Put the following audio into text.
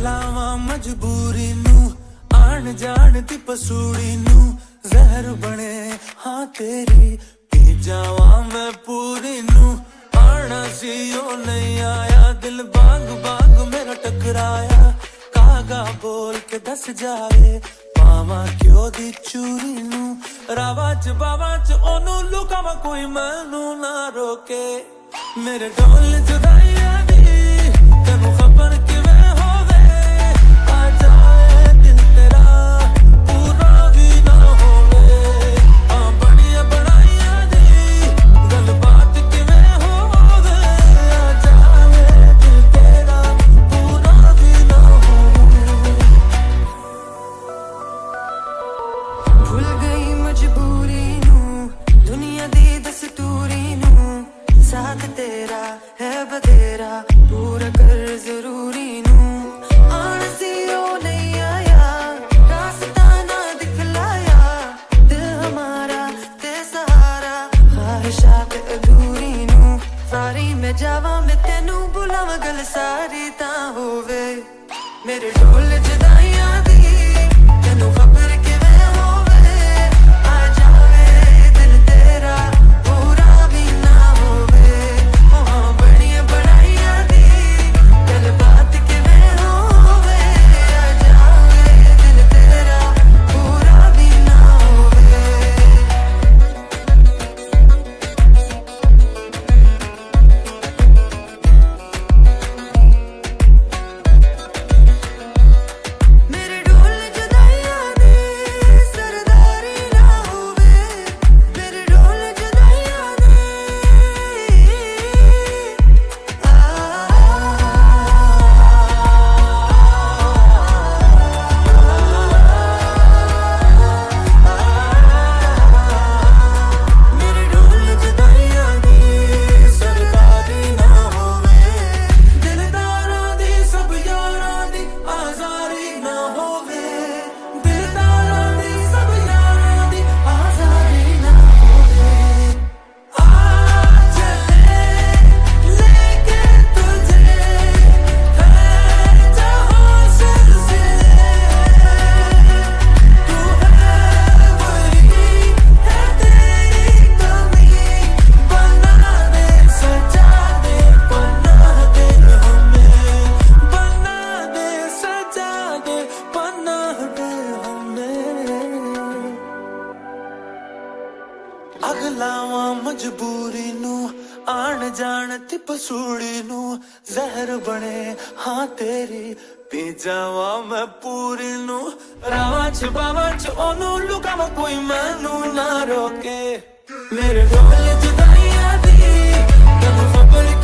लावा मजबूरी नू आन जान दी पसूड़ी नू जहर बने हाँ तेरी पी जावा मैं पूरी नू आना सी ओ नहीं आया दिल बांग बांग मेरा टकराया कागा बोल के दस जावे पावा क्यों दी चूरी नू रावा च बावा च ओनू लुकावा कोई मैनू ना रोके मेरे ढोल जुदाइया दी तेनू खबर किवें होवे आ जाए दिल तेरा पूरा भी ना होवे आ बड़िया बनाइया दी गलबात किवें होवे आ जाए दिल तेरा पूरा भी ना होवे भूल गई मजबूरी नू दुनिया दी दस्तूरी नू साथ तेरा है बतेरा पूरा कर जरूरी नू आना सी ओ नहीं आया रास्ता ना दिखलाया दिल हमारा ते सहारा ख्वाहिशात अधूरी नू सारी मैं जावा मैं तेनू बुलावा गल सारी ता होवे मेरे ढोल जुदाइयां दी तेनू खबर किवें होवे आ जावे दिल तेरा पूरा भी ना होवे ओ हाँ बड़िया बनाइया दी गल बात किवें होवे आ जावे दिल तेरा पूरा भी ना होवे मेरे ढोल जुदाइयां दी सरदारी ना होवे मेरे ढोल जुदाइयां दी मेरे ढोल जुदाइयां दी सरदारी ना होवे दिलदारां दी सब यारां दी आज़ारी ना होवे दिलदारां दी सब यारां दी आज़ारी ना होवे आ चले लेके तुझे है जहां सिलसिले तू है वही है तेरी कमी बना दे सजा दे बना दे हमें बना दे सजा दे बना दे हमें अगलावा मजबूरी नू आन जान ती पसूड़ी नू जहर बने हाँ तेरी पी जावा मैं पूरी नू रावा च बावा च ओनू लुकावा कोई मैनू ना रोके मेरे ढोल जुदाइयां दी तेनू खबर